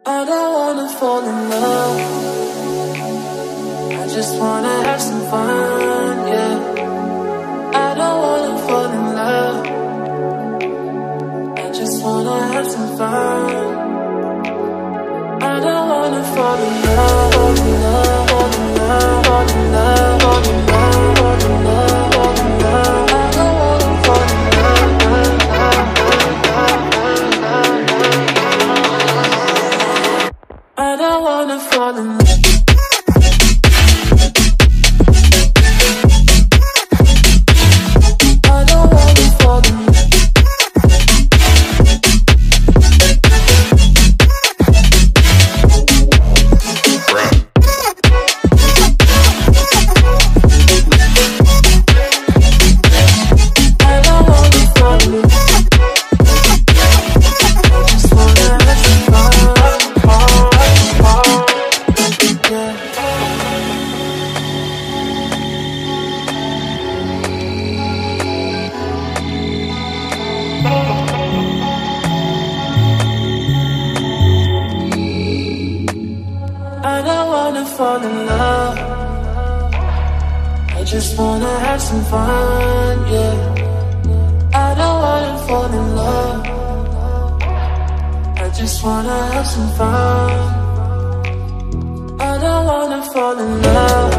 I don't wanna fall in love. I just wanna have some fun, yeah. I don't wanna fall in love. I just wanna have some fun. I don't wanna fall in love, fall in love, fall in love, fall in love, fall in love, fall in love, fall in love. I don't wanna fall in love. I don't wanna fall in love. Fall in love. I just wanna have some fun, yeah. I don't wanna fall in love. I just wanna have some fun. I don't wanna fall in love.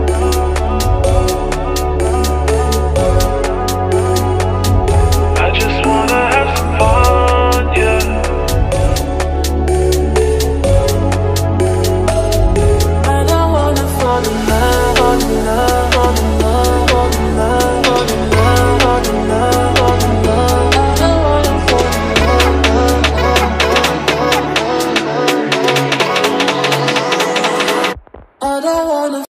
I just wanna have some fun, yeah. Fall in love, fall in love, fall in love, fall in love, fall in love, fall in love, fall in love. I don't wanna fall in love. I don't wanna